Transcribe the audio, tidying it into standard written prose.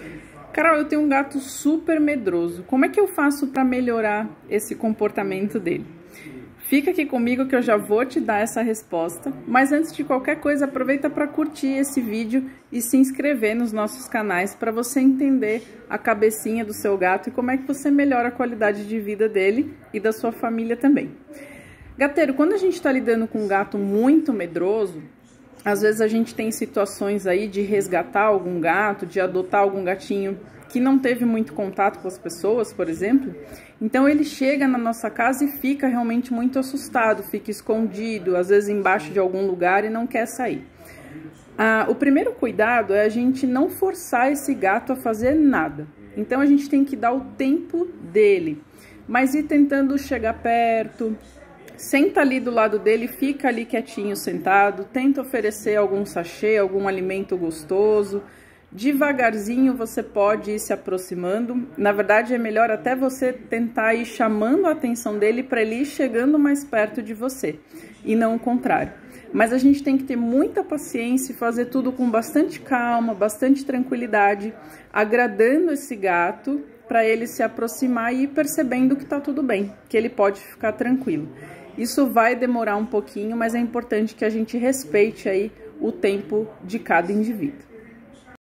Carol, eu tenho um gato super medroso. Como é que eu faço para melhorar esse comportamento dele? Fica aqui comigo que eu já vou te dar essa resposta, mas antes de qualquer coisa, aproveita para curtir esse vídeo e se inscrever nos nossos canais para você entender a cabecinha do seu gato e como é que você melhora a qualidade de vida dele e da sua família também. Gateiro, quando a gente está lidando com um gato muito medroso, às vezes a gente tem situações aí de resgatar algum gato, de adotar algum gatinho que não teve muito contato com as pessoas, por exemplo. Então ele chega na nossa casa e fica realmente muito assustado, fica escondido, às vezes embaixo de algum lugar e não quer sair. O primeiro cuidado é a gente não forçar esse gato a fazer nada. Então a gente tem que dar o tempo dele, mas ir tentando chegar perto. Senta ali do lado dele, fica ali quietinho sentado, tenta oferecer algum sachê, algum alimento gostoso. Devagarzinho você pode ir se aproximando. Na verdade é melhor até você tentar ir chamando a atenção dele para ele ir chegando mais perto de você e não o contrário. Mas a gente tem que ter muita paciência e fazer tudo com bastante calma, bastante tranquilidade, agradando esse gato para ele se aproximar e ir percebendo que tá tudo bem, que ele pode ficar tranquilo. Isso vai demorar um pouquinho, mas é importante que a gente respeite aí o tempo de cada indivíduo.